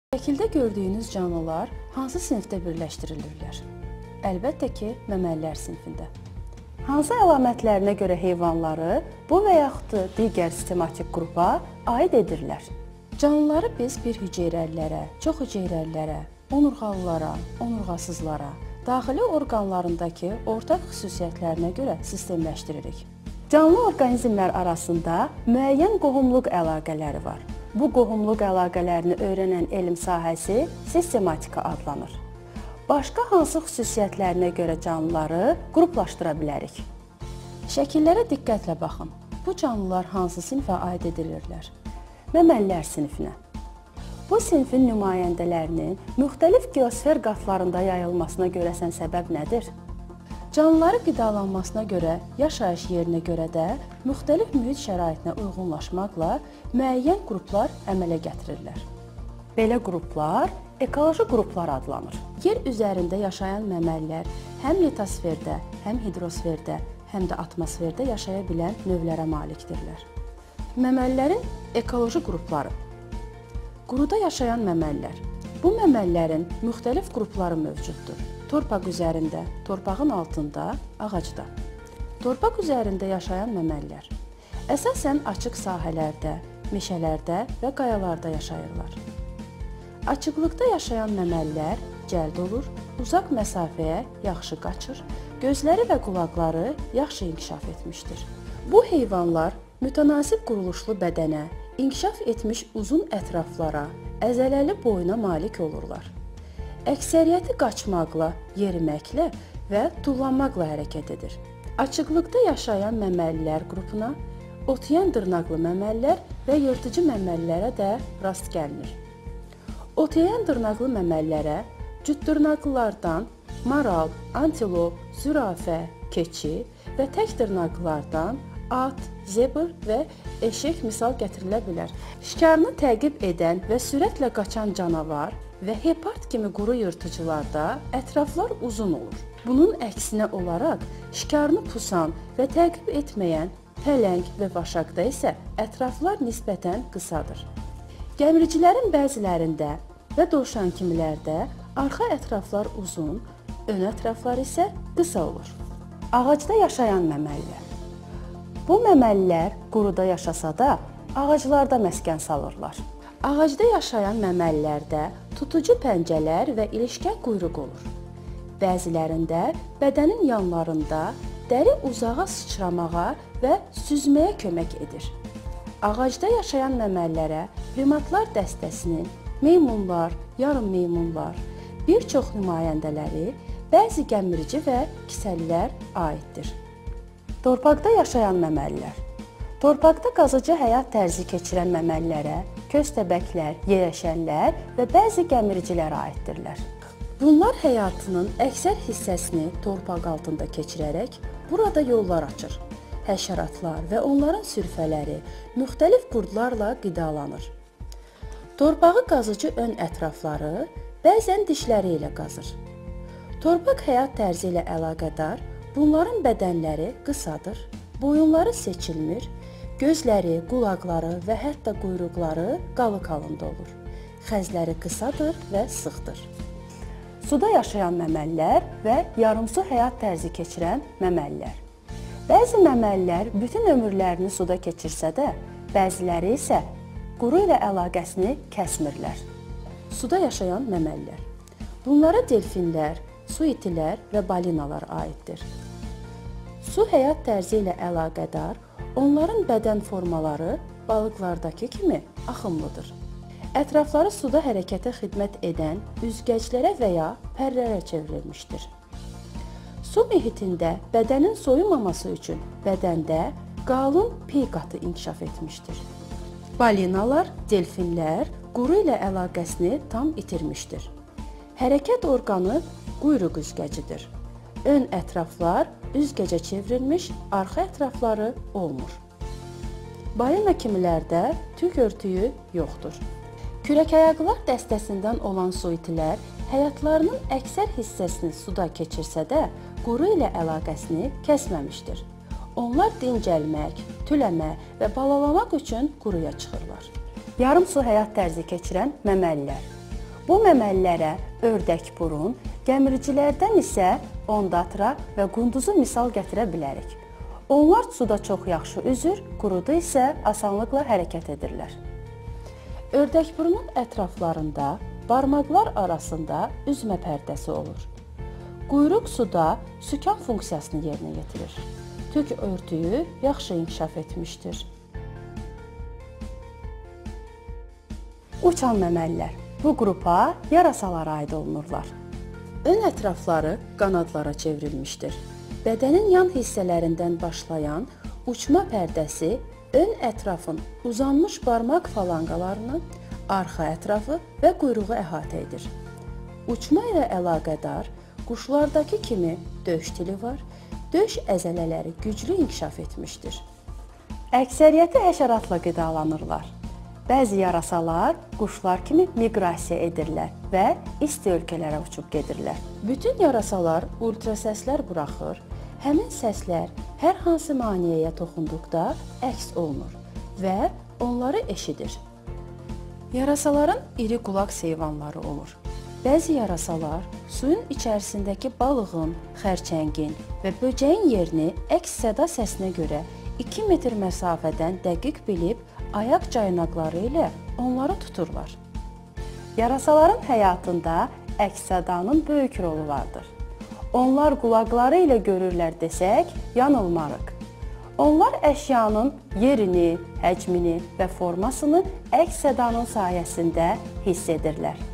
Şəkildə gördüyünüz canlılar hansı sinifdə birləşdirilirlər? Əlbəttə ki, məməlilər sinifində. Hansı əlamətlərinə görə heyvanları bu və yaxud digər sistematik qrupa aid edirlər? Canlıları biz bir hüceyrəlilərə, çox hüceyrəlilərə, onurğalılara, onurğasızlara, daxili orqanlarındakı ortaq xüsusiyyətlərinə görə sistemləşdiririk. Canlı orqanizmlər arasında müəyyən qohumluq əlaqələri var. Bu qohumluq əlaqələrini öyrənən elm sahəsi sistematika adlanır. Başqa hansı xüsusiyyətlərinə görə canlıları qruplaşdıra bilərik? Şəkillərə diqqətlə baxın. Bu canlılar hansı sinifə aid edilirlər? Məməlilər sinifinə. Bu sinifin nümayəndələrinin müxtəlif geosfer qatlarında yayılmasına görəsən səbəb nədir? Canlıları qidalanmasına görə, yaşayış yerinə görə də müxtəlif mühit şəraitinə uyğunlaşmaqla müəyyən qruplar əmələ gətirirlər. Belə qruplar ekoloji qruplar adlanır. Yer üzərində yaşayan məməlilər həm litosferdə, həm hidrosferdə, həm də atmosferdə yaşaya bilən növlərə malikdirlər. Məməllərin ekoloji qrupları. Quruda yaşayan məməllər. Bu məməllərin müxtəlif qrupları mövcuddur. Torpaq üzərində, torpağın altında, ağacda. Torpaq üzərində yaşayan məməllər. Əsasən açıq sahələrdə, meşələrdə və qayalarda yaşayırlar. Açıqlıqda yaşayan məməllər cəld olur, uzaq məsafəyə yaxşı qaçır, gözləri və qulaqları yaxşı inkişaf etmişdir. Bu heyvanlar mütənasib quruluşlu bədənə, inkişaf etmiş uzun ətraflara, əzələli boyuna malik olurlar. Əksəriyyəti qaçmaqla, yeriməklə və tullanmaqla hərəkət edir. Açıqlıqda yaşayan məməlilər qrupuna otyeyan dırnaqlı məməlilər və yırtıcı məməllərə də rast gəlinir. Otyeyan dırnaqlı məməllərə cütdırnaqlılardan maral, antilop, zürafə, keçi və tək dırnaqlılardan at, zebr və eşək misal gətirilə bilər. Şikarını təqib edən və sürətlə qaçan canavar və hepard kimi quru yırtıcılarda ətraflar uzun olur. Bunun əksinə olaraq şikarını pusan və təqib etməyən pələng və vaşaqda isə ətraflar nisbətən qısadır. Gəmiricilərin bəzilərində və dovşan kimilərdə arxa ətraflar uzun, ön ətraflar isə qısa olur. Ağacda yaşayan məməlilər. Bu məməlilər quruda yaşasa da ağaclarda məskən salırlar. Ağacda yaşayan məməllərdə tutucu pəncələr və ilişkən quyruq olur. Bəzilərində bədənin yanlarında dəri uzağa sıçramağa və süzməyə kömək edir. Ağacda yaşayan məməllərə primatlar dəstəsinin meymunlar, yarım meymunlar, bir çox nümayəndələri, bəzi gəmirici və kisəllər aiddir. Torpaqda yaşayan məməlilər. Torpaqda qazıcı həyat tərzi keçirən məməllərə köstəbəklər, yerəşənlər və bəzi gəmiricilər aiddirlər. Bunlar həyatının əksər hissəsini torpaq altında keçirərək burada yollar açır. Həşəratlar və onların sürfələri müxtəlif qurdlarla qidalanır. Torpağı qazıcı ön ətrafları bəzən dişləri ilə qazır. Torpaq həyat tərzi ilə əlaqədar bunların bədənləri qısadır, boyunları seçilmir, gözləri, qulaqları və hətta quyruqları qalıq halında olur. Xəzləri qısadır və sıxdır. Suda yaşayan məməllər və yarımsu həyat tərzi keçirən məməllər. Bəzi məməllər bütün ömürlərini suda keçirsə də, bəziləri isə quru ilə əlaqəsini kəsmirlər. Suda yaşayan məməllər. Bunlara delfinlər, su itilər və balinalar aiddir. Su həyat tərzi ilə əlaqədar, onların bədən formaları balıqlardakı kimi axımlıdır. Ətrafları suda hərəkətə xidmət edən üzgəclərə və ya pərlərə çevrilmişdir. Su mühitində bədənin soyumaması üçün bədəndə qalın piy qatı inkişaf etmişdir. Balinalar, delfinlər quru ilə əlaqəsini tam itirmişdir. Hərəkət orqanı quyruq üzgəcidir. Ön ətraflar üzgəcə çevrilmiş, arxa ətrafları olmur. Balina kimilərdə tük örtüyü yoxdur. Kürəkayaqlar dəstəsindən olan su itilər həyatlarının əksər hissəsini suda keçirsə də, quru ilə əlaqəsini kəsməmişdir. Onlar dincəlmək, tüləmə və balalamaq üçün quruya çıxırlar. Yarım su həyat tərzi keçirən məməlilər. Bu məməlilərə ördək burun, gəmiricilərdən isə ondatra və qunduzu misal gətirə bilərik. Onlar suda çox yaxşı üzür, quruda isə asanlıqla hərəkət edirlər. Ördəkburunun ətraflarında barmaqlar arasında üzmə pərdəsi olur. Quyruq suda sükan funksiyasını yerinə yetirir. Tük örtüyü yaxşı inkişaf etmişdir. Uçan məməlilər. Bu qrupa yarasalara aid olunurlar. Ön ətrafları qanadlara çevrilmişdir. Bədənin yan hissələrindən başlayan uçma pərdəsi ön ətrafın uzanmış barmaq falanqalarını, arxa ətrafı və quyruğu əhatə edir. Uçma ilə əlaqədar quşlardakı kimi döş dili var, döş əzələləri güclü inkişaf etmişdir. Əksəriyyəti həşəratla qidalanırlar. Bəzi yarasalar quşlar kimi miqrasiya edirlər və isti ölkələrə uçub gedirlər. Bütün yarasalar ultrasəslər buraxır, həmin səslər hər hansı maneəyə toxunduqda əks olunur və onları eşidir. Yarasaların iri qulaq heyvanları olur. Bəzi yarasalar suyun içərisindəki balığın, xərçəngin və böcəyin yerini əks-səda səsinə görə 2 metr məsafədən dəqiq bilib ayaq caynaqları ilə onları tuturlar. Yarasaların həyatında əks-sədanın böyük rolu vardır. Onlar qulaqları ilə görürlər desək, yanılmarıq. Onlar əşyanın yerini, həcmini və formasını əks-sədanın sayəsində hiss edirlər.